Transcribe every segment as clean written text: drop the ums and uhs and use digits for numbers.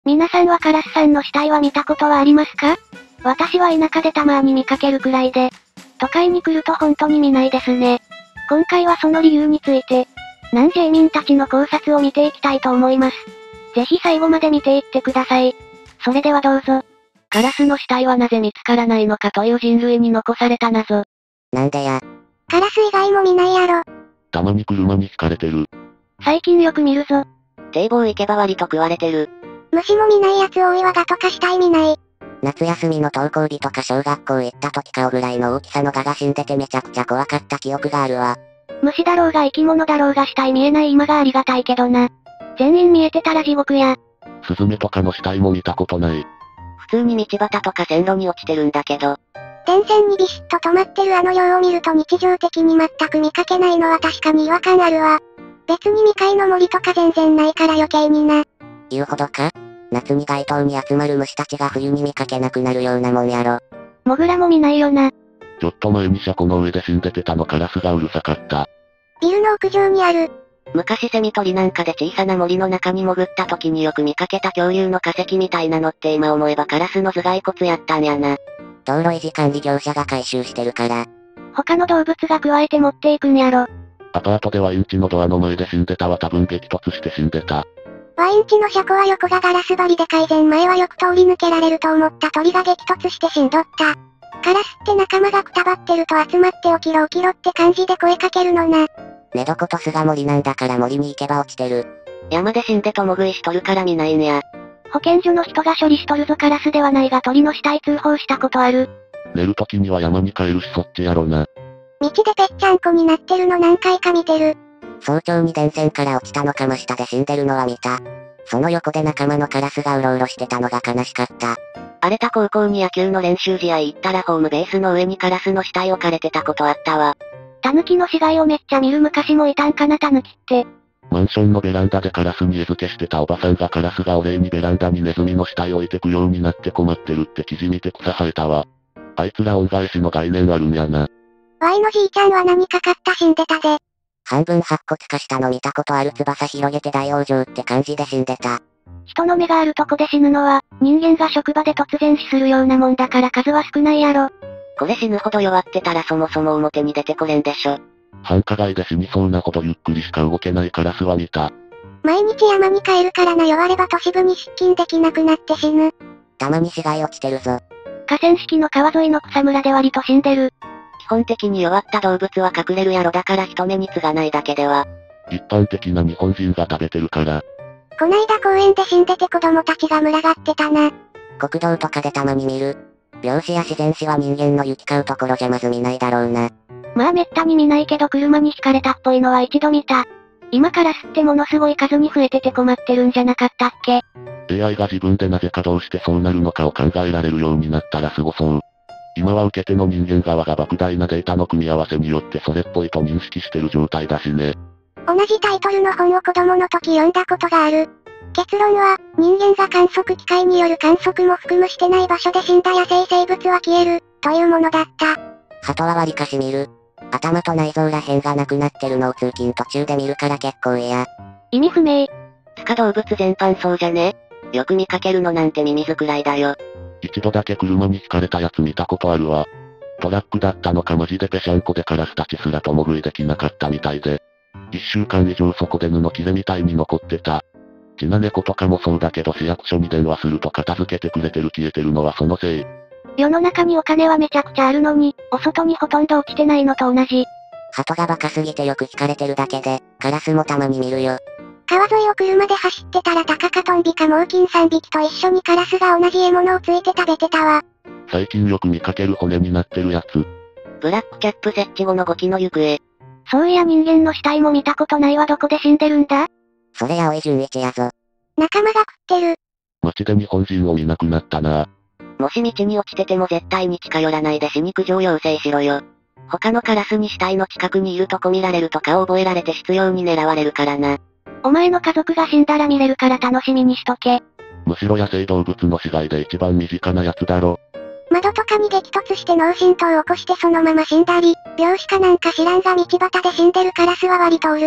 皆さんはカラスさんの死体は見たことはありますか？私は田舎でたまに見かけるくらいで、都会に来ると本当に見ないですね。今回はその理由について、南ジェイミンたちの考察を見ていきたいと思います。ぜひ最後まで見ていってください。それではどうぞ。 カラスの死体はなぜ見つからないのかという人類に残された謎。 なんでや。 カラス以外も見ないやろ。 たまに車にひかれてる。 最近よく見るぞ。 堤防行けば割と食われてる。 虫も見ないやつ多いわ。ガとか死体見ない。 夏休みの登校日とか小学校行った時顔ぐらいの大きさのガが死んでてめちゃくちゃ怖かった記憶があるわ。 虫だろうが生き物だろうが死体見えない今がありがたいけどな。全員見えてたら地獄や。 スズメとかの死体も見たことない。 普通に道端とか線路に落ちてるんだけど。 電線にビシッと止まってるあの量を見ると日常的に全く見かけないのは確かに違和感あるわ。別に未開の森とか全然ないから余計にな。 言うほどか？夏に街頭に集まる虫たちが冬に見かけなくなるようなもんやろ。 モグラも見ないよな。 ちょっと前に車庫の上で死んでてたのカラスがうるさかった。 ビルの屋上にある。 昔セミ取りなんかで小さな森の中に潜った時によく見かけた恐竜の化石みたいなのって今思えばカラスの頭蓋骨やったんやな。道路維持管理業者が回収してるから。 他の動物が加えて持っていくんやろ。 アパートでワインチのドアの前で死んでたは多分激突して死んでた。 ワインチの車庫は横がガラス張りで改善前はよく通り抜けられると思った鳥が激突して死んどった。カラスって仲間がくたばってると集まって起きろ起きろって感じで声かけるのな。 寝床と巣が森なんだから森に行けば落ちてる。山で死んで共食いしとるから見ないんや。 保健所の人が処理しとるぞ。カラスではないが鳥の死体通報したことある。 寝る時には山に帰るしそっちやろな。 道でぺっちゃんこになってるの何回か見てる。 早朝に電線から落ちたのか真下で死んでるのは見た。その横で仲間のカラスがうろうろしてたのが悲しかった。荒れた高校に野球の練習試合行ったらホームベースの上にカラスの死体置かれてたことあったわ。 タヌキの死骸をめっちゃ見る昔もいたんかなタヌキって。 マンションのベランダでカラスに餌付けしてたおばさんがカラスがお礼にベランダにネズミの死体置いてくようになって困ってるって記事見て草生えたわ。あいつら恩返しの概念あるんやな。 ワイのじいちゃんは何かかった死んでたで。 半分白骨化したの見たことある。翼広げて大往生って感じで死んでた。 人の目があるとこで死ぬのは、人間が職場で突然死するようなもんだから数は少ないやろ。 これ死ぬほど弱ってたらそもそも表に出てこれんでしょ。 繁華街で死にそうなほどゆっくりしか動けないカラスは見た。 毎日山に帰るからな。弱れば都市部に出勤できなくなって死ぬ。 たまに死骸落ちてるぞ。 河川敷の川沿いの草むらで割と死んでる。 基本的に弱った動物は隠れるやろ。だから人目につがないだけでは。 一般的な日本人が食べてるから。 こないだ公園で死んでて子供たちが群がってたな。 国道とかでたまに見る。病死や自然死は人間の行き交うところじゃまず見ないだろうな。 まあめったに見ないけど車にひかれたっぽいのは一度見た。今カラスってものすごい数に増えてて困ってるんじゃなかったっけ？ AI が自分でなぜかどうしてそうなるのかを考えられるようになったらすごそう。今は受け手の人間側が莫大なデータの組み合わせによってそれっぽいと認識してる状態だしね。 同じタイトルの本を子供の時読んだことがある。結論は、人間が観測機械による観測も含むしてない場所で死んだ野生生物は消える、というものだった。 鳩は割かし見る。頭と内臓ら辺がなくなってるのを通勤途中で見るから結構嫌。 意味不明。 つか動物全般そうじゃね？よく見かけるのなんてミミズくらいだよ。 一度だけ車にひかれたやつ見たことあるわ。トラックだったのかマジでぺしゃんこでカラスたちすら共食いできなかったみたいで。1週間以上そこで布切れみたいに残ってた。血な猫とかもそうだけど市役所に電話すると片付けてくれてる消えてるのはそのせい。 世の中にお金はめちゃくちゃあるのに、お外にほとんど落ちてないのと同じ。 鳩がバカすぎてよく惹かれてるだけで、カラスもたまに見るよ。 川沿いを車で走ってたらタカかトンビか猛禽3匹と一緒にカラスが同じ獲物をついて食べてたわ。 最近よく見かける骨になってるやつ。 ブラックキャップ設置後の動きの行方。 そういや人間の死体も見たことないわ。どこで死んでるんだ？ それ青井純一やぞ。 仲間が食ってる。 街で日本人を見なくなったな。 もし道に落ちてても絶対に近寄らないで死肉状要請しろよ。他のカラスに死体の近くにいるとこ見られるとか覚えられて執拗に狙われるからな。 お前の家族が死んだら見れるから楽しみにしとけ。 むしろ野生動物の死骸で一番身近なやつだろ。 窓とかに激突して脳震盪を起こしてそのまま死んだり、病死かなんか知らんが道端で死んでるカラスは割とおる。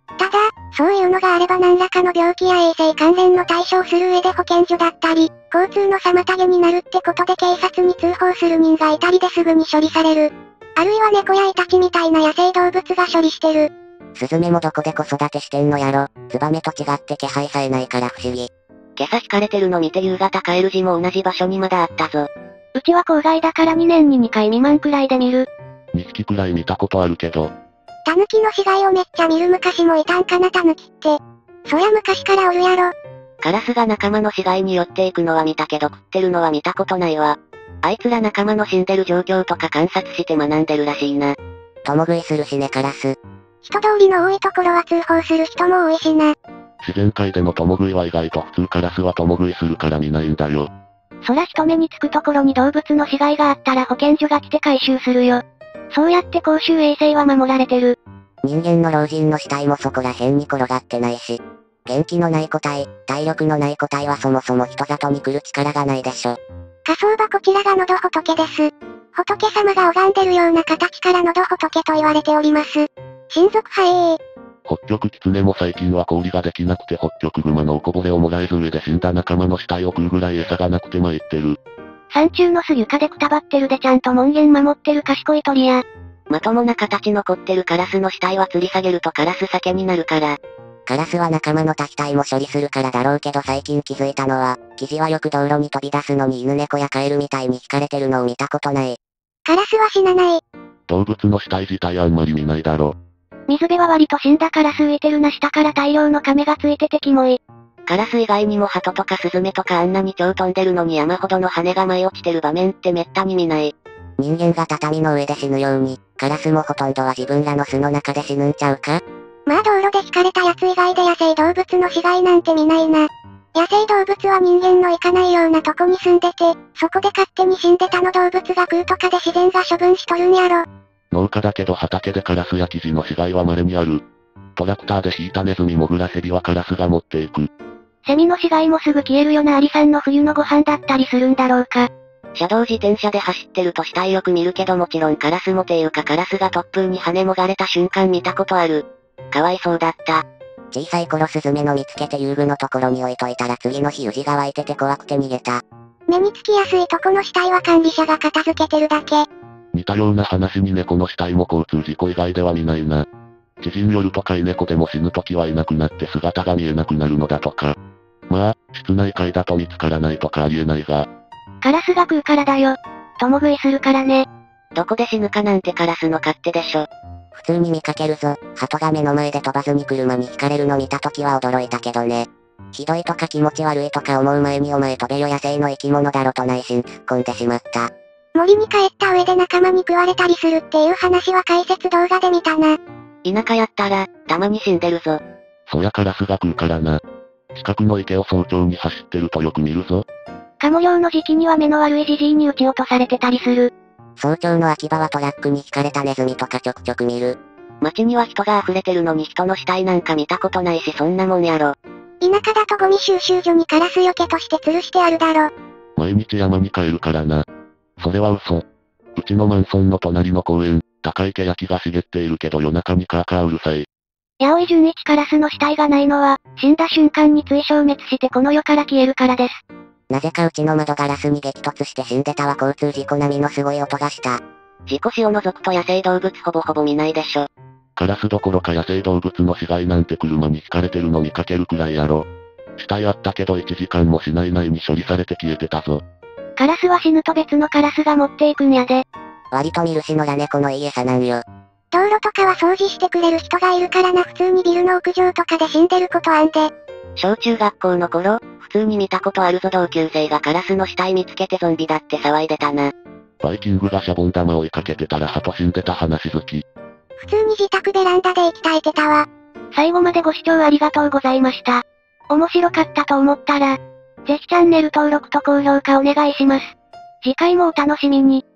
ただ、そういうのがあれば何らかの病気や衛生関連の対処をする上で保健所だったり、交通の妨げになるってことで警察に通報する人がいたりですぐに処理される。あるいは猫やイタチみたいな野生動物が処理してる。 スズメもどこで子育てしてんのやろ。ツバメと違って気配さえないから不思議。今朝引かれてるの見て夕方帰る時も同じ場所にまだあったぞ。 うちは郊外だから2年に2回未満くらいで見る。 2匹くらい見たことあるけど。 タヌキの死骸をめっちゃ見る昔もいたんかなタヌキって。そりゃ昔からおるやろ。 カラスが仲間の死骸に寄っていくのは見たけど食ってるのは見たことないわ。あいつら仲間の死んでる状況とか観察して学んでるらしいな。共食いするしねカラス。 人通りの多いところは通報する人も多いしな。 自然界での共食いは意外と普通カラスは共食いするから見ないんだよ。 そら人目につくところに動物の死骸があったら保健所が来て回収するよ。そうやって公衆衛生は守られてる。 人間の老人の死体もそこら辺に転がってないし。元気のない個体、体力のない個体はそもそも人里に来る力がないでしょ。 火葬場こちらが喉仏です。仏様が拝んでるような形から喉仏と言われております。親族派北極狐も最近は氷ができなくて北極熊のおこぼれをもらえず上で死んだ仲間の死体を食うぐらい餌がなくて参ってる。 山中の巣床でくたばってるでちゃんと門限守ってる賢い鳥や。 まともな形残ってるカラスの死体は吊り下げるとカラス酒になるから。カラスは仲間の多体も処理するからだろうけど最近気づいたのは、キジはよく道路に飛び出すのに犬猫やカエルみたいに惹かれてるのを見たことない。 カラスは死なない。 動物の死体自体あんまり見ないだろ。 水辺は割と死んだカラス浮いてるな下から大量の亀がついててキモい。 カラス以外にも鳩とかスズメとかあんなに超飛んでるのに山ほどの羽が舞い落ちてる場面ってめったに見ない。人間が畳の上で死ぬように、カラスもほとんどは自分らの巣の中で死ぬんちゃうか？ まあ道路で引かれたやつ以外で野生動物の死骸なんて見ないな。野生動物は人間の行かないようなとこに住んでて、そこで勝手に死んでたの動物が食うとかで自然が処分しとるんやろ。 農家だけど畑でカラスやキジの死骸は稀にある。トラクターで引いたネズミモグラヘビはカラスが持っていく。 セミの死骸もすぐ消えるよなアリさんの冬のご飯だったりするんだろうか。 車道自転車で走ってると死体よく見るけどもちろんカラスもていうかカラスが突風に跳ねもがれた瞬間見たことある。かわいそうだった。小さい頃スズメの見つけて遊具のところに置いといたら次の日ウジが湧いてて怖くて逃げた。 目につきやすいとこの死体は管理者が片付けてるだけ。 似たような話に猫の死体も交通事故以外では見ないな。知人によると飼い猫でも死ぬ時はいなくなって姿が見えなくなるのだとか。まあ、室内飼いだと見つからないとかありえないが。 カラスが食うからだよ。共食いするからね。 どこで死ぬかなんてカラスの勝手でしょ。普通に見かけるぞ。鳩が目の前で飛ばずに車にひかれるの見た時は驚いたけどね。ひどいとか気持ち悪いとか思う前にお前飛べよ野生の生き物だろと内心突っ込んでしまった。 森に帰った上で仲間に食われたりするっていう話は解説動画で見たな。 田舎やったら、たまに死んでるぞ。 そりゃカラスが食うからな。近くの池を早朝に走ってるとよく見るぞ。 カモ猟の時期には目の悪いジジイに撃ち落とされてたりする。 早朝の秋葉はトラックに引かれたネズミとかちょくちょく見る。街には人が溢れてるのに人の死体なんか見たことないしそんなもんやろ。 田舎だとゴミ収集所にカラスよけとして吊るしてあるだろ。 毎日山に帰るからな。それは嘘。うちのマンションの隣の公園、高いケヤキが茂っているけど夜中にカーカーうるさい。 八百井純一カラスの死体がないのは、死んだ瞬間に追消滅してこの世から消えるからです。 なぜかうちの窓ガラスに激突して死んでたわ交通事故並みのすごい音がした。事故死を除くと野生動物ほぼほぼ見ないでしょ。 カラスどころか野生動物の死骸なんて車に引かれてるの見かけるくらいやろ。死体あったけど1時間もしない内に処理されて消えてたぞ。 カラスは死ぬと別のカラスが持っていくんやで。 割と見るし野良猫のいい餌なんよ。 道路とかは掃除してくれる人がいるからな普通にビルの屋上とかで死んでることあんで。 小中学校の頃、普通に見たことあるぞ同級生がカラスの死体見つけてゾンビだって騒いでたな。 バイキングがシャボン玉追いかけてたら鳩死んでた話好き。 普通に自宅ベランダで息絶えてたわ。最後までご視聴ありがとうございました。面白かったと思ったら、ぜひチャンネル登録と高評価お願いします。次回もお楽しみに。